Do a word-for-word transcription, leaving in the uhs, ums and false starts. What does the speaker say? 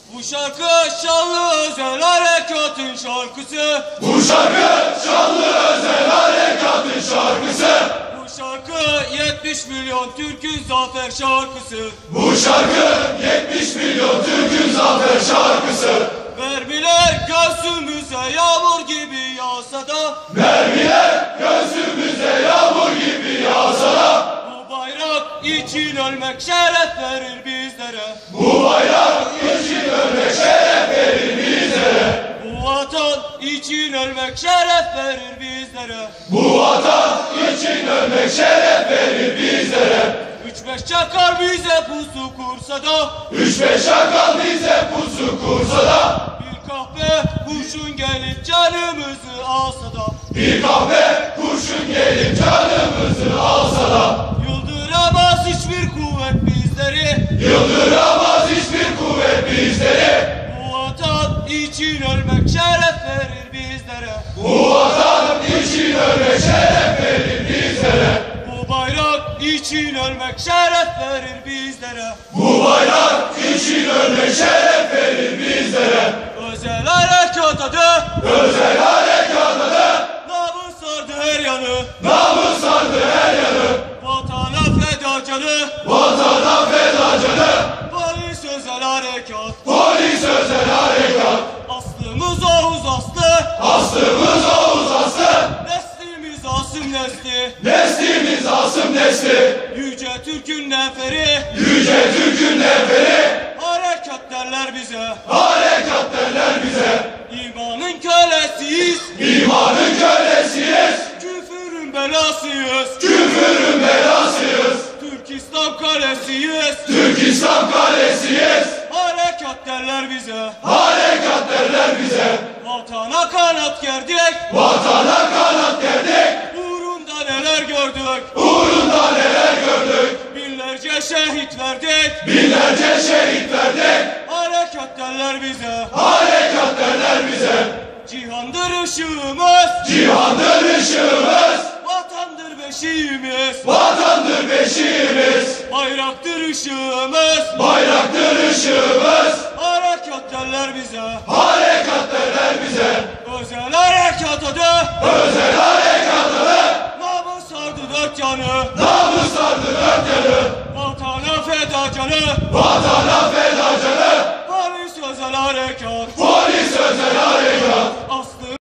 Bu şarkı şanlı özel harekatın şarkısı. Bu şarkı şanlı özel harekatın şarkısı. Bu şarkı yetmiş milyon Türk'ün zafer şarkısı. Bu şarkı yetmiş milyon Türk'ün zafer şarkısı. Mermiler gözümüze yağmur gibi yağsa da, Mermiler gözümüze yağmur gibi yağsa da, bu bayrak için ölmek şeref verir bizlere. Bu bayrak için ölmek şeref verir bizlere. Bu vatan için ölmek şeref verir bizlere. Bu vatan için ölmek şeref verir bizlere. Üç beş çakar bize pusu kursa da, Üç beş çakal bize pusu kursa da, bir kahve kurşun gelip canımızı alsa da, bir kahve kurşun gelip canımızı alsa da, yıldıramaz hiçbir kuvvet bizleri. Yıldıramaz hiçbir kuvvet bizleri. Bu vatan için ölmek şeref verir bizlere. Bu vatan için ölmek şeref verir bizlere. Bu bayrak için ölmek şeref verir bizlere. Bu bayrak için ölmek şeref verir bizlere. Özel harekat adı, Özel harekat adı, namus sardı her yanı. namus sardı her yanı. Vatana feda canı, Vatana feda canı. polis özel harekat. Polis özel harekat. Aslımız Oğuz aslı, Aslımız Oğuz aslı. neslimiz Asım nesli. Neslimiz Asım nesli. Yüce Türk'ün neferi, Yüce Türk'ün neferi. harekat derler bize. Harekat derler bize. İmanın kölesiyiz, İmanın kölesiyiz. küfürün belasıyız. Küfürün belasıyız. Türk İslam kalesiyiz, Türk İslam kalesiyiz. harekat derler bize. Harekat derler bize. Vatana kanat gerdik, Vatana kanat gerdik. uğrunda neler gördük. Uğrunda neler gördük. Binlerce şehit verdik, Binlerce şehit verdik. harekat derler bize. Harekat derler bize. Cihandır ışığımız, Cihandır ışığımız. vatandır beşiğimiz. Vatandır beşiğimiz. Bayraktır ışığımız, Bayraktır ışığımız. harekat derler bize. Harekat derler bize. Özel harekat adı, Özel harekat adı, namus sardı dört yanı. namus sardı dört yanı. Vatana feda canı, Vatana feda canı. polis özel harekat. Polis özel harekat.